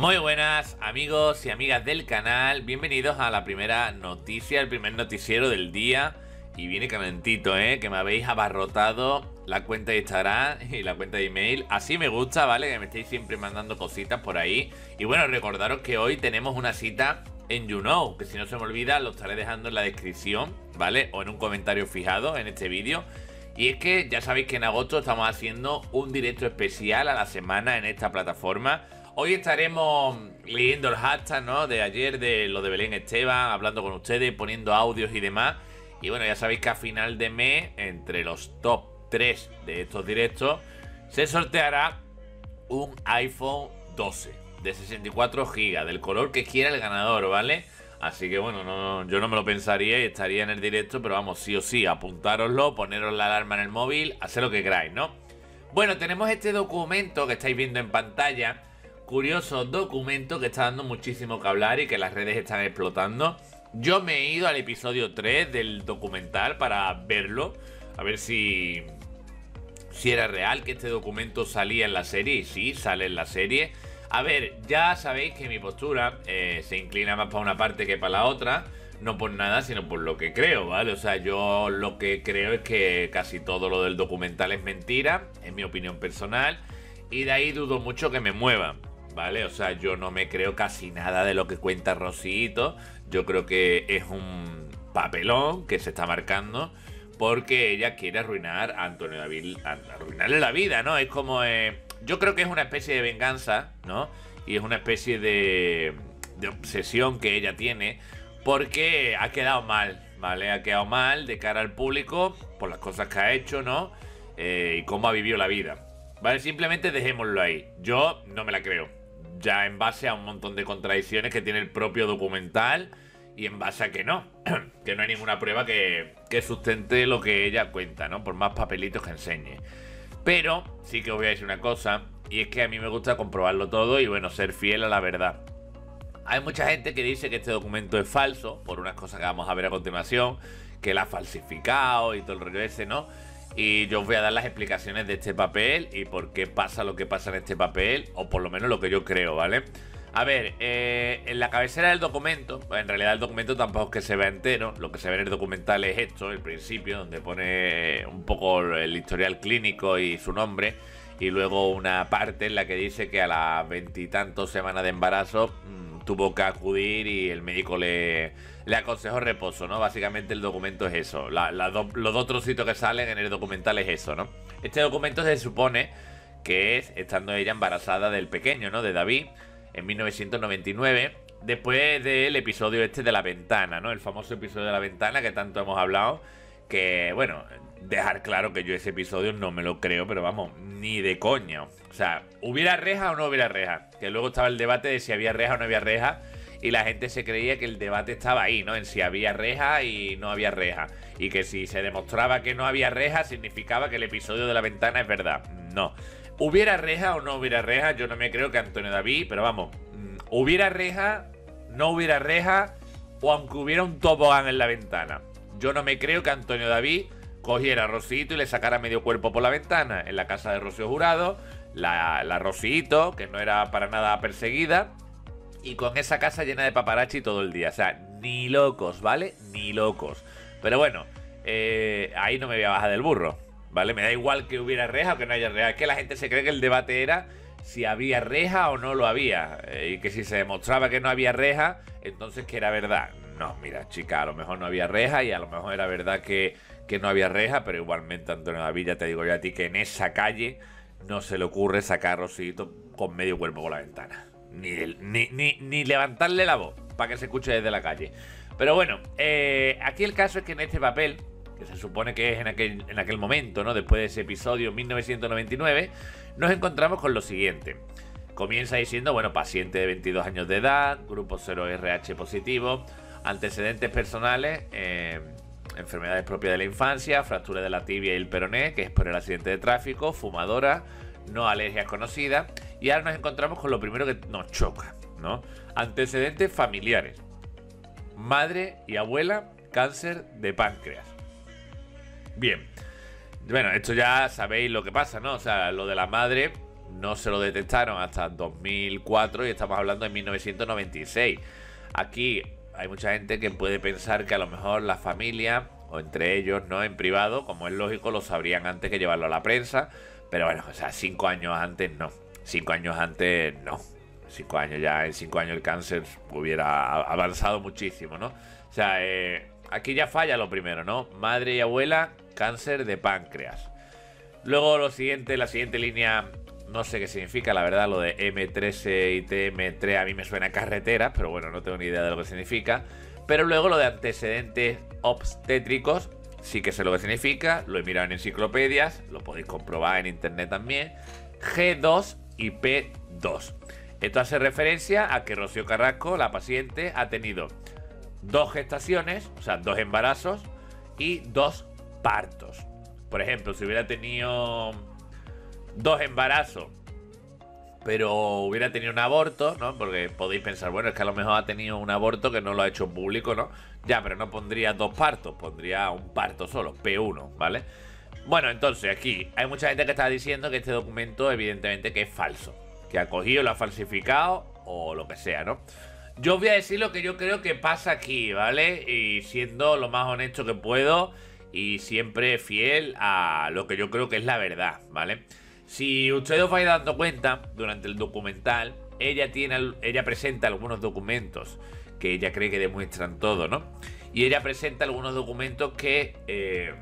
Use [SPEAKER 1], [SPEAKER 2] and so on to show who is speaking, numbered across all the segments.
[SPEAKER 1] Muy buenas amigos y amigas del canal, bienvenidos a la primera noticia, el primer noticiero del día. Y viene calentito, que me habéis abarrotado la cuenta de Instagram y la cuenta de email. Así me gusta, ¿vale? Que me estéis siempre mandando cositas por ahí. Y bueno, recordaros que hoy tenemos una cita en YouKnow, que si no se me olvida lo estaré dejando en la descripción, ¿vale? O en un comentario fijado en este vídeo. Y es que ya sabéis que en agosto estamos haciendo un directo especial a la semana en esta plataforma. Hoy estaremos leyendo el hashtag, ¿no? De ayer, de lo de Belén Esteban, hablando con ustedes, poniendo audios y demás. Y bueno, ya sabéis que a final de mes, entre los top 3 de estos directos, se sorteará un iPhone 12 de 64 GB, del color que quiera el ganador, ¿vale? Así que bueno, yo no me lo pensaría y estaría en el directo, pero vamos, sí o sí, apuntároslo, poneros la alarma en el móvil, hacer lo que queráis, ¿no? Bueno, tenemos este documento que estáis viendo en pantalla. Curioso documento que está dando muchísimo que hablar y que las redes están explotando. Yo me he ido al episodio 3 del documental para verlo, a ver si era real que este documento salía en la serie. Y sí, sale en la serie. A ver, ya sabéis que mi postura se inclina más para una parte que para la otra. No por nada, sino por lo que creo, ¿vale? O sea, yo lo que creo es que casi todo lo del documental es mentira, en mi opinión personal. Y de ahí dudo mucho que me muevan, ¿vale? O sea, yo no me creo casi nada de lo que cuenta Rosito. Yo creo que es un papelón que se está marcando porque ella quiere arruinar a Antonio David, arruinarle la vida, ¿no? Es como... yo creo que es una especie de venganza, ¿no? Y es una especie de obsesión que ella tiene porque ha quedado mal, ¿vale? Ha quedado mal de cara al público por las cosas que ha hecho, ¿no? Y cómo ha vivido la vida. Vale, simplemente dejémoslo ahí. Yo no me la creo. Ya en base a un montón de contradicciones que tiene el propio documental y en base a que no. Que no hay ninguna prueba que sustente lo que ella cuenta, ¿no? Por más papelitos que enseñe. Pero sí que os voy a decir una cosa, y es que a mí me gusta comprobarlo todo y bueno, ser fiel a la verdad. Hay mucha gente que dice que este documento es falso, por unas cosas que vamos a ver a continuación, que la ha falsificado y todo el rollo ese, ¿no? Y yo os voy a dar las explicaciones de este papel y por qué pasa lo que pasa en este papel, o por lo menos lo que yo creo, ¿vale? A ver, en la cabecera del documento, en realidad el documento tampoco es que se vea entero, lo que se ve en el documental es esto, el principio, donde pone un poco el historial clínico y su nombre, y luego una parte en la que dice que a las 20 y tantos semanas de embarazo tuvo que acudir y el médico le aconsejó reposo, ¿no? Básicamente el documento es eso. Los dos trocitos que salen en el documental es eso, ¿no? Este documento se supone que es estando ella embarazada del pequeño, ¿no? De David, en 1999, después del episodio este de la ventana, ¿no? El famoso episodio de la ventana que tanto hemos hablado. Que, bueno, dejar claro que yo ese episodio no me lo creo, pero vamos, ni de coña. O sea, ¿hubiera reja o no hubiera reja? Que luego estaba el debate de si había reja o no había reja. Y la gente se creía que el debate estaba ahí, ¿no? En si había reja y no había reja. Y que si se demostraba que no había reja, significaba que el episodio de la ventana es verdad. No. ¿Hubiera reja o no hubiera reja? Yo no me creo que Antonio David, pero vamos, ¿hubiera reja, no hubiera reja o aunque hubiera un tobogán en la ventana? Yo no me creo que Antonio David cogiera a Rosito y le sacara medio cuerpo por la ventana. En la casa de Rocío Jurado, la Rosito, que no era para nada perseguida, y con esa casa llena de paparazzi todo el día. O sea, ni locos, ¿vale? Ni locos. Pero bueno, ahí no me voy a bajar del burro, ¿vale? Me da igual que hubiera reja o que no haya reja. Es que la gente se cree que el debate era si había reja o no lo había. Y que si se demostraba que no había reja, entonces que era verdad. No, mira, chica, a lo mejor no había reja y a lo mejor era verdad que no había reja, pero igualmente, Antonio David, ya te digo yo a ti que en esa calle no se le ocurre sacar a Rosito con medio cuerpo por la ventana. Ni levantarle la voz para que se escuche desde la calle. Pero bueno, aquí el caso es que en este papel, que se supone que es en aquel momento, ¿no? Después de ese episodio, 1999, nos encontramos con lo siguiente. Comienza diciendo, bueno, paciente de 22 años de edad, grupo 0 RH positivo, antecedentes personales, enfermedades propias de la infancia, fractura de la tibia y el peroné, que es por el accidente de tráfico, fumadora, no alergias conocidas. Y ahora nos encontramos con lo primero que nos choca, ¿no? Antecedentes familiares. Madre y abuela, cáncer de páncreas. Bien. Bueno, esto ya sabéis lo que pasa, ¿no? O sea, lo de la madre no se lo detectaron hasta 2004 y estamos hablando de 1996. Aquí hay mucha gente que puede pensar que a lo mejor la familia, o entre ellos, ¿no? En privado, como es lógico, lo sabrían antes que llevarlo a la prensa. Pero bueno, o sea, 5 años antes no. 5 años antes no. 5 años ya, en 5 años el cáncer hubiera avanzado muchísimo, ¿no? O sea, aquí ya falla lo primero, ¿no? Madre y abuela, cáncer de páncreas. Luego lo siguiente, la siguiente línea, no sé qué significa, la verdad, lo de M13 y TM3 a mí me suena a carreteras, pero bueno, no tengo ni idea de lo que significa. Pero luego lo de antecedentes obstétricos, sí que sé lo que significa, lo he mirado en enciclopedias, lo podéis comprobar en internet también. G2 y P2. Esto hace referencia a que Rocío Carrasco, la paciente, ha tenido 2 gestaciones, o sea, 2 embarazos y 2 partos. Por ejemplo, si hubiera tenido 2 embarazos, pero hubiera tenido un aborto, ¿no? Porque podéis pensar, bueno, es que a lo mejor ha tenido un aborto que no lo ha hecho público, ¿no? Ya, pero no pondría 2 partos, pondría un parto solo, P1, ¿vale? Bueno, entonces aquí hay mucha gente que está diciendo que este documento evidentemente que es falso, que ha cogido, lo ha falsificado o lo que sea, ¿no? Yo os voy a decir lo que yo creo que pasa aquí, ¿vale? Y siendo lo más honesto que puedo y siempre fiel a lo que yo creo que es la verdad, ¿vale? Si ustedes os vais dando cuenta, durante el documental, ella presenta algunos documentos que ella cree que demuestran todo, ¿no? Y ella presenta algunos documentos que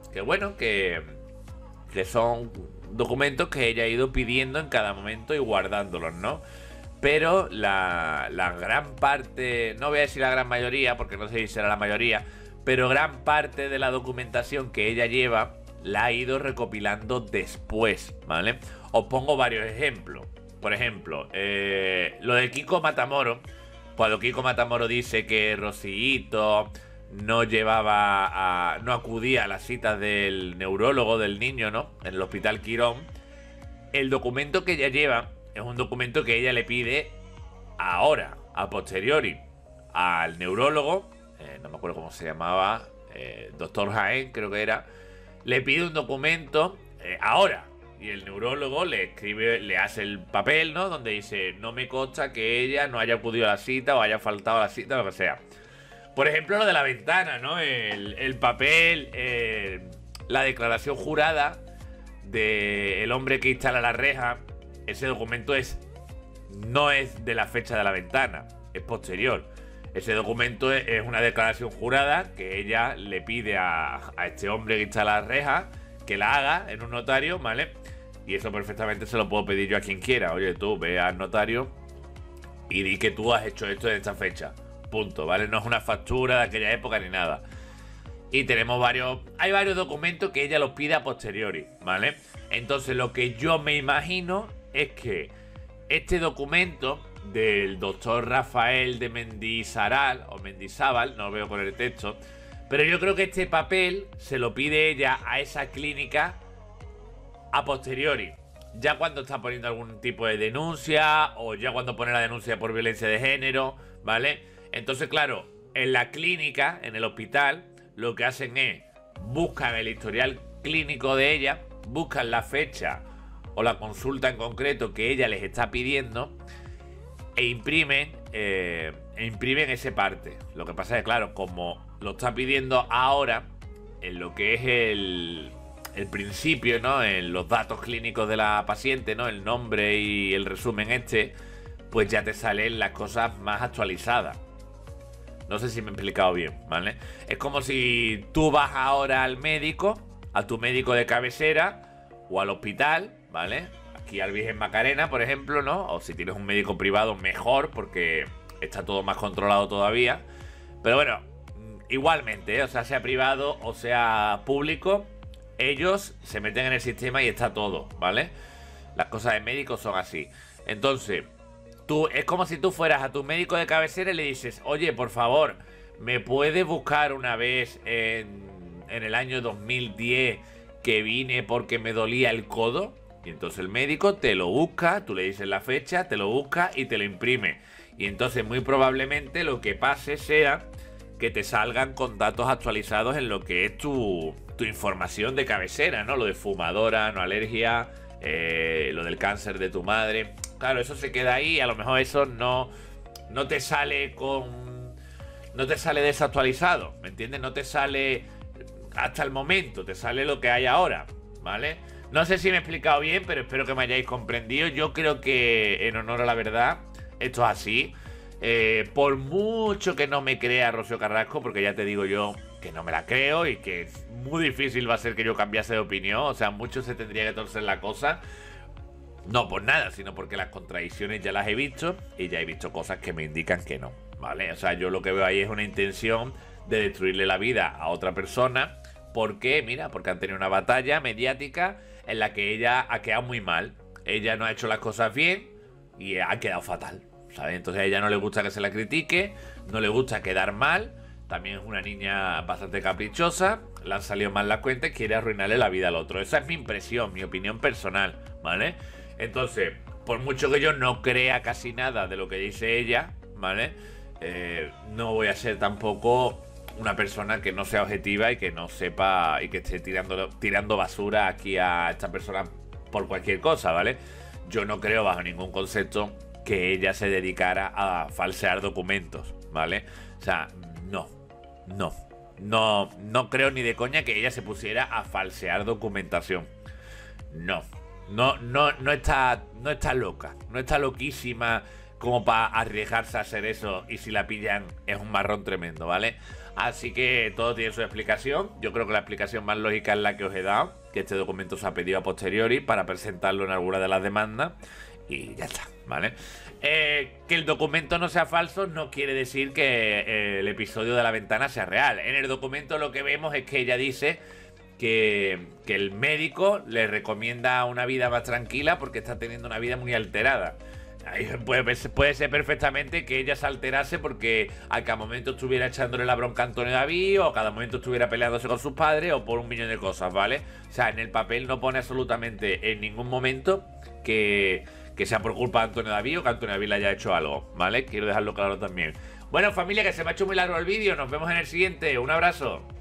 [SPEAKER 1] son documentos que ella ha ido pidiendo en cada momento y guardándolos, ¿no? Pero la gran parte, no voy a decir la gran mayoría, porque no sé si será la mayoría, pero gran parte de la documentación que ella lleva la ha ido recopilando después, ¿vale? Os pongo varios ejemplos. Por ejemplo, lo de Kiko Matamoros. Cuando Kiko Matamoros dice que Rocíito no acudía a las citas del neurólogo del niño, ¿no? En el Hospital Quirón. El documento que ella lleva es un documento que ella le pide ahora, a posteriori, al neurólogo, no me acuerdo cómo se llamaba, doctor Jaén, creo que era. Le pide un documento ahora. Y el neurólogo le escribe, le hace el papel, ¿no? Donde dice, no me consta que ella no haya acudido a la cita o haya faltado a la cita, lo que sea. Por ejemplo, lo de la ventana, ¿no? El papel, la declaración jurada del hombre que instala la reja. Ese documento no es de la fecha de la ventana, es posterior. Ese documento es una declaración jurada que ella le pide a este hombre que instala la reja que la haga en un notario, ¿vale? Y eso perfectamente se lo puedo pedir yo a quien quiera. Oye, tú ve al notario y di que tú has hecho esto en esta fecha. Punto, ¿vale? No es una factura de aquella época ni nada. Y hay varios documentos que ella los pide a posteriori, ¿vale? Entonces lo que yo me imagino es que este documento del doctor Rafael de Mendizábal, no lo veo con el texto, pero yo creo que este papel se lo pide ella a esa clínica a posteriori, ya cuando está poniendo algún tipo de denuncia o ya cuando pone la denuncia por violencia de género, ¿vale? Entonces, claro, en la clínica, en el hospital, lo que hacen es buscan el historial clínico de ella, buscan la fecha o la consulta en concreto que ella les está pidiendo e imprimen ese parte. Lo que pasa es que, claro, como lo está pidiendo ahora, en lo que es el principio, ¿no? En los datos clínicos de la paciente, ¿no? El nombre y el resumen pues ya te salen las cosas más actualizadas. No sé si me he explicado bien, ¿vale? Es como si tú vas ahora al médico, a tu médico de cabecera o al hospital, ¿vale? Aquí al Virgen Macarena, por ejemplo, ¿no? O si tienes un médico privado, mejor, porque está todo más controlado todavía. Pero bueno, igualmente, o sea privado o sea público, ellos se meten en el sistema y está todo, ¿vale? Las cosas de médicos son así. Entonces, es como si tú fueras a tu médico de cabecera y le dices, oye, por favor, ¿me puedes buscar una vez en el año 2010 que vine porque me dolía el codo? Y entonces el médico te lo busca, tú le dices la fecha, te lo busca y te lo imprime. Y entonces muy probablemente lo que pase sea que te salgan con datos actualizados en lo que es tu información de cabecera, ¿no? Lo de fumadora, no alergia, lo del cáncer de tu madre. Claro, eso se queda ahí, a lo mejor eso no te sale no te sale desactualizado, ¿me entiendes? No te sale hasta el momento, te sale lo que hay ahora, ¿vale? No sé si me he explicado bien, pero espero que me hayáis comprendido. Yo creo que, en honor a la verdad, esto es así. Por mucho que no me crea Rocío Carrasco, porque ya te digo yo que no me la creo y que muy difícil va a ser que yo cambiase de opinión, o sea, mucho se tendría que torcer la cosa. No por nada, sino porque las contradicciones ya las he visto y ya he visto cosas que me indican que no, ¿vale? O sea, yo lo que veo ahí es una intención de destruirle la vida a otra persona. ¿Por qué? Mira, porque han tenido una batalla mediática en la que ella ha quedado muy mal. Ella no ha hecho las cosas bien y ha quedado fatal, ¿sabes? Entonces a ella no le gusta que se la critique, no le gusta quedar mal. También es una niña bastante caprichosa, le han salido mal las cuentas y quiere arruinarle la vida al otro. Esa es mi impresión, mi opinión personal, ¿vale? Entonces, por mucho que yo no crea casi nada de lo que dice ella, ¿vale? No voy a ser tampoco una persona que no sea objetiva y que no sepa y que esté tirando basura aquí a esta persona por cualquier cosa, ¿vale? Yo no creo bajo ningún concepto que ella se dedicara a falsear documentos, ¿vale? O sea, no creo ni de coña que ella se pusiera a falsear documentación. No está loca, no está loquísima como para arriesgarse a hacer eso, y si la pillan es un marrón tremendo, ¿vale? Así que todo tiene su explicación. Yo creo que la explicación más lógica es la que os he dado, que este documento se ha pedido a posteriori para presentarlo en alguna de las demandas y ya está, ¿vale? Que el documento no sea falso no quiere decir que el episodio de la ventana sea real. En el documento lo que vemos es que ella dice que el médico le recomienda una vida más tranquila porque está teniendo una vida muy alterada. Puede ser perfectamente que ella se alterase porque a cada momento estuviera echándole la bronca a Antonio David, o a cada momento estuviera peleándose con sus padres, o por un millón de cosas, ¿vale? O sea, en el papel no pone absolutamente en ningún momento que sea por culpa de Antonio David o que Antonio David le haya hecho algo, ¿vale? Quiero dejarlo claro también. Bueno, familia, que se me ha hecho muy largo el vídeo. Nos vemos en el siguiente. Un abrazo.